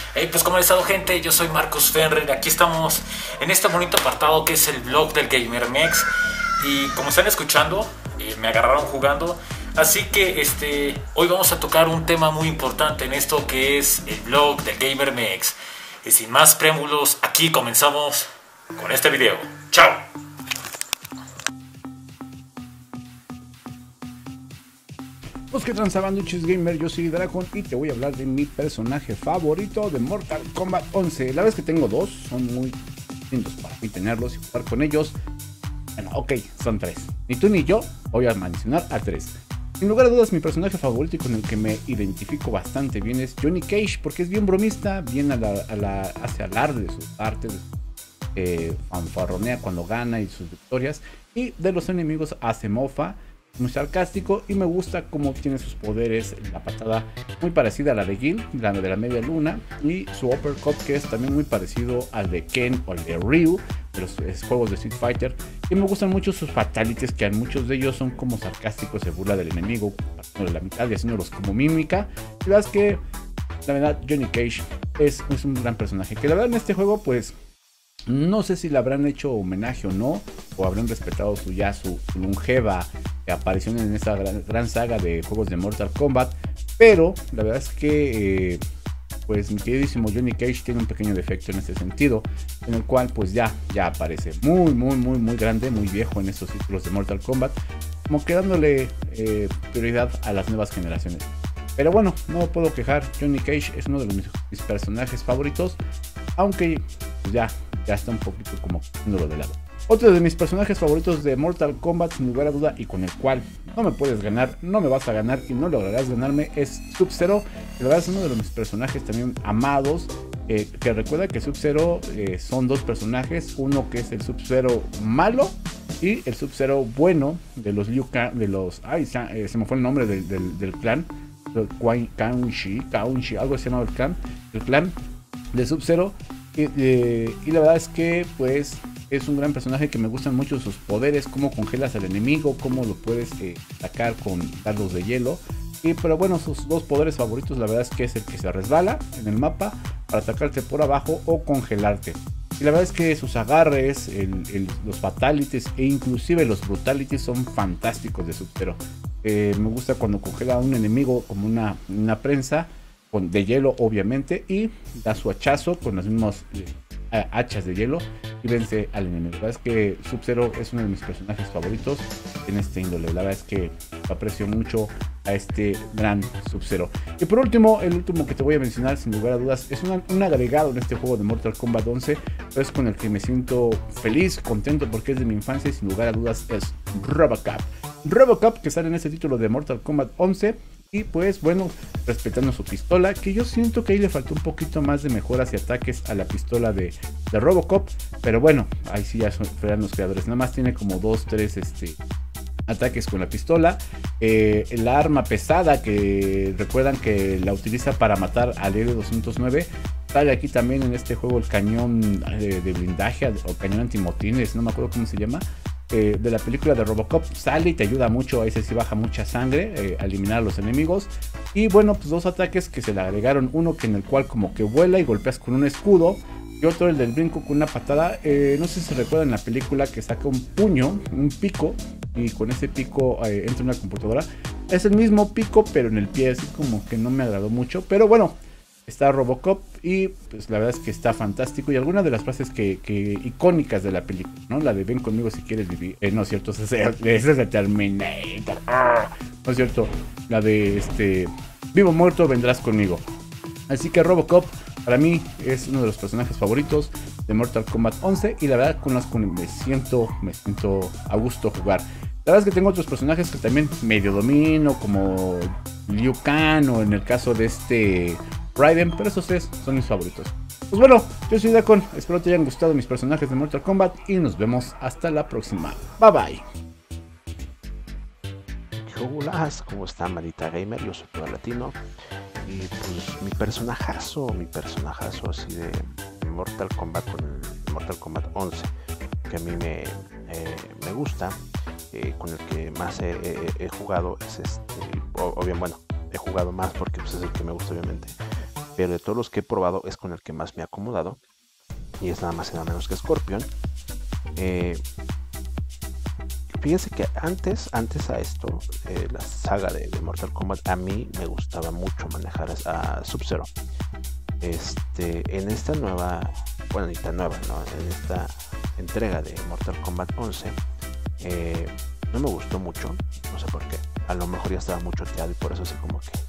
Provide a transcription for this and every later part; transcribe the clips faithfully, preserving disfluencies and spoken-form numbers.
Hey, pues ¿cómo ha estado, gente? Yo soy Marcus Fenrir. Aquí estamos en este bonito apartado que es el blog del GamerMex. Y como están escuchando, eh, me agarraron jugando. Así que este, hoy vamos a tocar un tema muy importante en esto que es el blog del GamerMex. Y sin más preámbulos, aquí comenzamos con este video. ¡Chao! Pues que transabanduches gamer, yo soy Dragon y te voy a hablar de mi personaje favorito de Mortal Kombat once. La verdad es que tengo dos, son muy lindos para mí tenerlos y jugar con ellos. Bueno, ok, son tres. Ni tú ni yo voy a mencionar a tres. Sin lugar a dudas, mi personaje favorito y con el que me identifico bastante bien es Johnny Cage, porque es bien bromista, bien a la, a la, hace alarde de sus artes, eh, fanfarronea cuando gana y sus victorias, y de los enemigos hace mofa. Muy sarcástico y me gusta cómo tiene sus poderes, la patada muy parecida a la de Gil, la de la media luna, y su uppercut que es también muy parecido al de Ken o al de Ryu de los es, juegos de Street Fighter. Y me gustan mucho sus fatalities, que a muchos de ellos son como sarcásticos, se burla del enemigo partiendo de la mitad y haciéndolos como mímica. Y la verdad es que la verdad Johnny Cage es, es un gran personaje, que la verdad en este juego pues no sé si le habrán hecho homenaje o no, o habrán respetado su ya su, su longeva aparición en esta gran, gran saga de juegos de Mortal Kombat, pero la verdad es que eh, pues mi queridísimo Johnny Cage tiene un pequeño defecto en este sentido, en el cual pues ya, ya aparece muy muy muy muy grande, muy viejo en estos títulos de Mortal Kombat, como que dándole eh, prioridad a las nuevas generaciones. Pero bueno, no puedo quejar, Johnny Cage es uno de los, mis, mis personajes favoritos, aunque pues ya, ya está un poquito como poniéndolo de lado. Otro de mis personajes favoritos de Mortal Kombat, sin lugar a duda, y con el cual no me puedes ganar, no me vas a ganar y no lograrás ganarme, es Sub-Zero. La verdad es uno de los mis personajes también amados, eh, que recuerda que Sub-Zero eh, son dos personajes, uno que es el Sub-Zero malo y el Sub-Zero bueno de los Liu Kang, de los, ay, se, eh, se me fue el nombre del, del, del clan, Kaunshi, Kaunshi, algo se llama el clan, el clan de Sub-Zero, y, eh, y la verdad es que pues es un gran personaje que me gustan mucho sus poderes, cómo congelas al enemigo, cómo lo puedes eh, atacar con dardos de hielo. Y pero bueno, sus dos poderes favoritos la verdad es que es el que se resbala en el mapa para atacarte por abajo o congelarte. Y la verdad es que sus agarres, el, el, los fatalities e inclusive los brutalities son fantásticos de Sub-Zero. Eh, me gusta cuando congela a un enemigo como una, una prensa con, de hielo obviamente, y da su hachazo con los mismos eh, hachas de hielo y vence al enemigo. La verdad es que Sub-Zero es uno de mis personajes favoritos en este índole. La verdad es que aprecio mucho a este gran Sub-Zero. Y por último, el último que te voy a mencionar sin lugar a dudas es una, un agregado en este juego de Mortal Kombat once, pero es con el que me siento feliz, contento porque es de mi infancia y sin lugar a dudas es Robocop. Robocop, que sale en este título de Mortal Kombat once. Y pues bueno, respetando su pistola, que yo siento que ahí le faltó un poquito más de mejoras y ataques a la pistola de, de Robocop. Pero bueno, ahí sí ya son, fueran los creadores. Nada más tiene como dos, tres este, ataques con la pistola. Eh, la arma pesada, que recuerdan que la utiliza para matar al R doscientos nueve. Sale aquí también en este juego el cañón de, de blindaje o cañón antimotines, no me acuerdo cómo se llama. Eh, de la película de Robocop, sale y te ayuda mucho, ahí sí baja mucha sangre, eh, a eliminar a los enemigos. Y bueno, pues dos ataques que se le agregaron, uno que en el cual como que vuela y golpeas con un escudo, y otro el del brinco con una patada. Eh, no sé si se recuerdan en la película que saca un puño, un pico, y con ese pico eh, entra una computadora. Es el mismo pico pero en el pie, así como que no me agradó mucho, pero bueno, está Robocop y pues la verdad es que está fantástico. Y algunas de las frases que, que icónicas de la película, ¿no? La de ven conmigo si quieres vivir. Eh, no es cierto, esa es, esa es la Terminator. No es cierto, la de este vivo o muerto vendrás conmigo. Así que Robocop para mí es uno de los personajes favoritos de Mortal Kombat once. Y la verdad con las que me siento, me siento a gusto jugar. La verdad es que tengo otros personajes que también medio domino, como Liu Kang o en el caso de este Raiden, pero esos tres son mis favoritos. Pues bueno, yo soy Dacon, espero te hayan gustado mis personajes de Mortal Kombat y nos vemos hasta la próxima. Bye bye. Hola, ¿cómo está, Marita Gamer? Yo soy todo latino y pues mi personajazo, mi personajazo así de Mortal Kombat con Mortal Kombat once, que a mí me, eh, me gusta, eh, con el que más he, he, he jugado es este, o, o bien bueno, he jugado más porque pues, es el que me gusta obviamente. pero de todos los que he probado es con el que más me ha acomodado, y es nada más y nada menos que Scorpion. Eh, fíjense que antes, antes a esto, eh, la saga de, de Mortal Kombat, a mí me gustaba mucho manejar a Sub-Zero. Este, en esta nueva, bueno, ni tan nueva, ¿no? En esta entrega de Mortal Kombat once, eh, no me gustó mucho, no sé por qué. A lo mejor ya estaba muy choteado y por eso así como que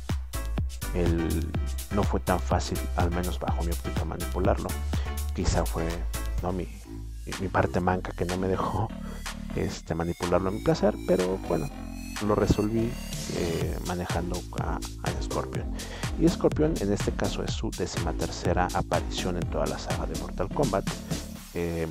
el, no fue tan fácil, al menos bajo mi óptica, manipularlo. Quizá fue, ¿no? mi, mi, mi parte manca que no me dejó este, manipularlo a mi placer, pero bueno, lo resolví eh, manejando a, a Scorpion. Y Scorpion en este caso es su décima tercera aparición en toda la saga de Mortal Kombat. Eh,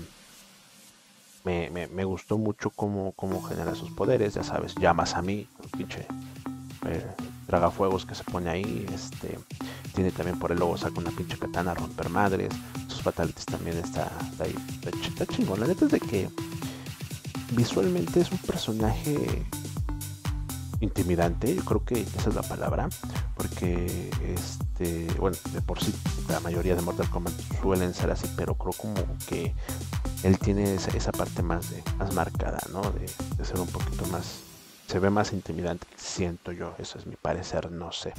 me, me, me gustó mucho cómo, cómo genera sus poderes, ya sabes, llamas a mí, un pinche eh, tragafuegos que se pone ahí, este, tiene también por el logo, saca una pinche katana, romper madres, sus fatalities también está, está ahí, está, está chingón. La neta es de que visualmente es un personaje intimidante, yo creo que esa es la palabra, porque este, bueno, de por sí la mayoría de Mortal Kombat suelen ser así, pero creo como que él tiene esa, esa parte más de, más marcada, ¿no? De, de ser un poquito más, se ve más intimidante, siento yo, eso es mi parecer, no sé.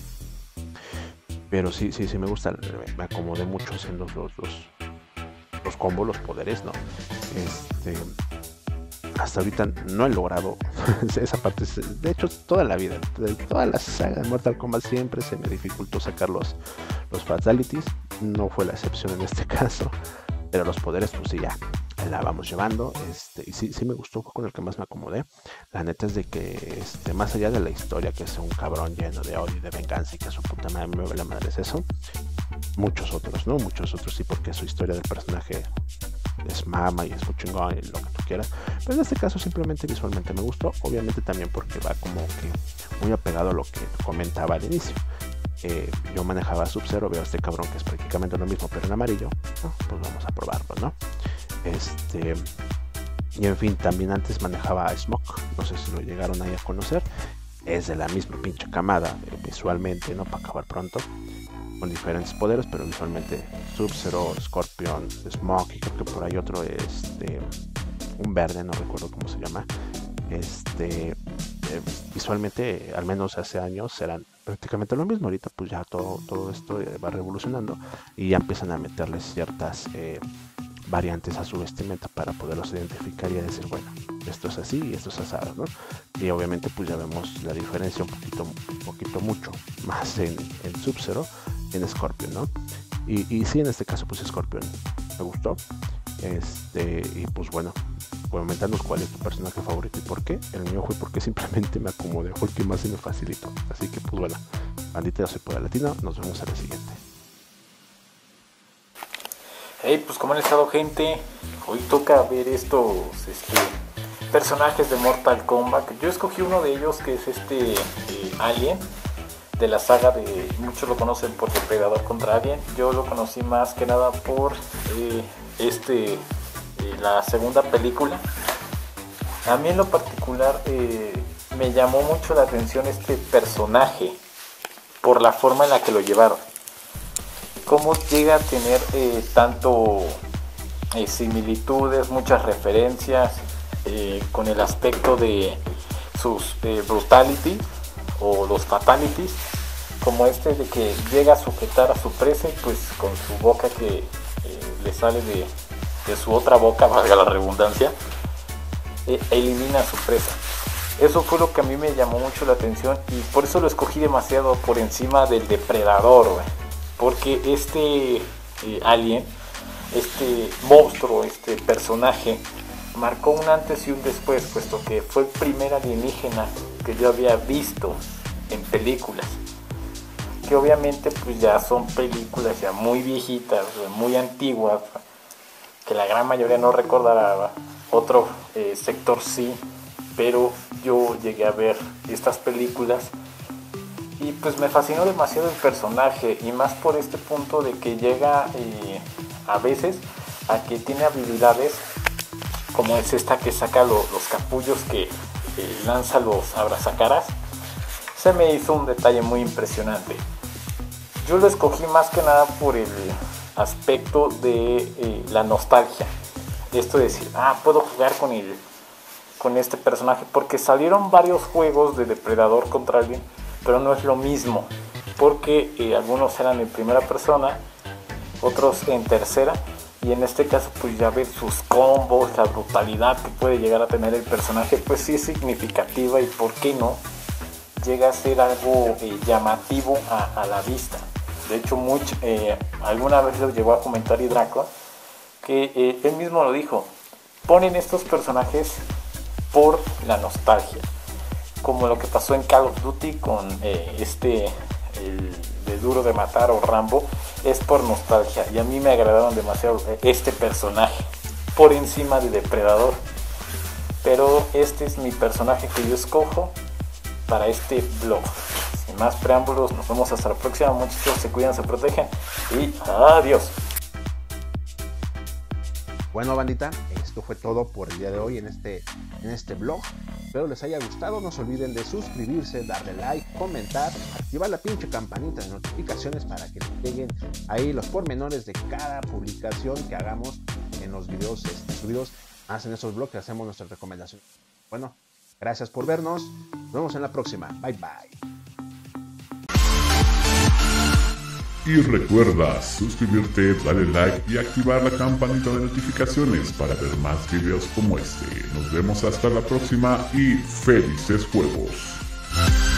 Pero sí, sí, sí me gusta, me acomodé mucho haciendo los, los, los combos, los poderes, ¿no? Este, hasta ahorita no he logrado esa parte, de hecho toda la vida, de toda la saga de Mortal Kombat siempre se me dificultó sacar los, los fatalities, no fue la excepción en este caso, pero los poderes pues sí ya la vamos llevando, este, y sí, sí me gustó, fue con el que más me acomodé. La neta es de que este, más allá de la historia, que es un cabrón lleno de odio y de venganza y que su puta madre me la madre es eso, muchos otros, ¿no? Muchos otros sí, porque su historia del personaje es mama y es muy chingón y lo que tú quieras, pero en este caso simplemente visualmente me gustó, obviamente también porque va como que muy apegado a lo que comentaba al inicio. Eh, yo manejaba Sub-Zero, veo a este cabrón que es prácticamente lo mismo pero en amarillo, ¿no? Pues vamos a probarlo, ¿no? Este, y en fin, también antes manejaba a Smoke, no sé si lo llegaron ahí a conocer, es de la misma pinche camada, eh, visualmente, ¿no? Para acabar pronto, con diferentes poderes, pero visualmente Sub-Zero, Scorpion, Smoke, y creo que por ahí otro, este, un verde, no recuerdo cómo se llama. Este, eh, visualmente, al menos hace años, eran prácticamente lo mismo. Ahorita pues ya todo, todo esto va revolucionando y ya empiezan a meterles ciertas eh, variantes a su vestimenta para poderlos identificar y decir, bueno, esto es así y esto es asado, ¿no? Y obviamente pues ya vemos la diferencia un poquito, un poquito mucho más en, en Sub-Zero, en Scorpion, ¿no? Y, y sí, en este caso pues Scorpion me gustó. Este, y pues bueno, comentanos cuál es tu personaje favorito y por qué. El mío fue porque simplemente me acomodé, fue el que más se me facilitó. Así que pues bueno, bandita, yo soy Poder Latino, nos vemos en la siguiente. Hey, pues como han estado, gente, hoy toca ver estos este, personajes de Mortal Kombat. Yo escogí uno de ellos que es este eh, Alien, de la saga de, muchos lo conocen por Depredador contra Alien. Yo lo conocí más que nada por eh, este, eh, la segunda película. A mí en lo particular eh, me llamó mucho la atención este personaje por la forma en la que lo llevaron. Cómo llega a tener eh, tanto eh, similitudes, muchas referencias eh, con el aspecto de sus eh, brutality o los fatalities, como este de que llega a sujetar a su presa y pues con su boca que eh, le sale de, de su otra boca, valga la redundancia, eh, elimina a su presa. Eso fue lo que a mí me llamó mucho la atención y por eso lo escogí demasiado por encima del Depredador, güey. Porque este eh, alien, este monstruo, este personaje, marcó un antes y un después, puesto que fue el primer alienígena que yo había visto en películas. Que obviamente pues ya son películas ya muy viejitas, muy antiguas, que la gran mayoría no recordará, otro eh, sector sí, pero yo llegué a ver estas películas. Y pues me fascinó demasiado el personaje y más por este punto de que llega eh, a veces a que tiene habilidades como es esta que saca lo, los capullos que eh, lanza los abrazacaras. Se me hizo un detalle muy impresionante. Yo lo escogí más que nada por el aspecto de eh, la nostalgia. Esto de decir, ah, puedo jugar con el, con este personaje, porque salieron varios juegos de depredador contra alguien, pero no es lo mismo, porque eh, algunos eran en primera persona, otros en tercera, y en este caso pues ya ver sus combos, la brutalidad que puede llegar a tener el personaje, pues sí es significativa, y por qué no, llega a ser algo eh, llamativo a, a la vista. De hecho, mucho, eh, alguna vez lo llegó a comentar Hidraco, que eh, él mismo lo dijo, ponen estos personajes por la nostalgia, como lo que pasó en Call of Duty con eh, este, el de Duro de Matar o Rambo, es por nostalgia, y a mí me agradaron demasiado este personaje, por encima de Depredador, pero este es mi personaje que yo escojo para este blog. Sin más preámbulos, nos vemos hasta la próxima, muchachos, se cuidan, se protegen, y adiós. Bueno, bandita, esto fue todo por el día de hoy en este, en este blog. Espero les haya gustado. No se olviden de suscribirse, darle like, comentar, activar la pinche campanita de notificaciones para que les lleguen ahí los pormenores de cada publicación que hagamos en los videos este, subidos. Más en esos blogs que hacemos nuestras recomendaciones. Bueno, gracias por vernos. Nos vemos en la próxima. Bye bye. Y recuerda suscribirte, darle like y activar la campanita de notificaciones para ver más videos como este. Nos vemos hasta la próxima y felices juegos.